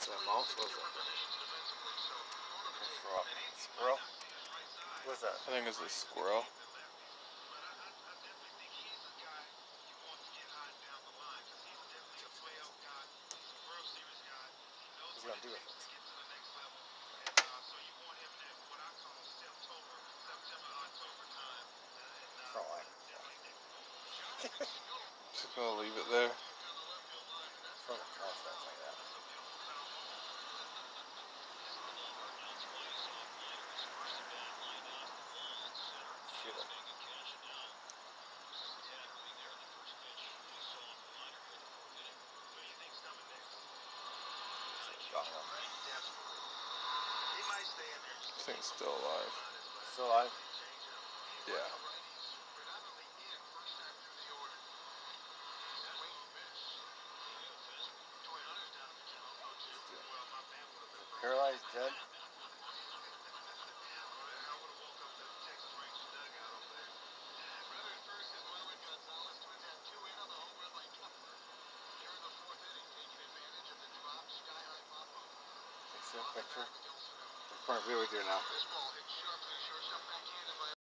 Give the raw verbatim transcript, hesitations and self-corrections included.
that mouse? What's that? Squirrel? What's that? I think it's a squirrel. What's he gonna do with it? Just gonna leave it there. Throw the crossbows like that. Shoot it. This thing's still alive. Still alive? Yeah. Paralyzed, dead? Take a picture. What point of view we do now?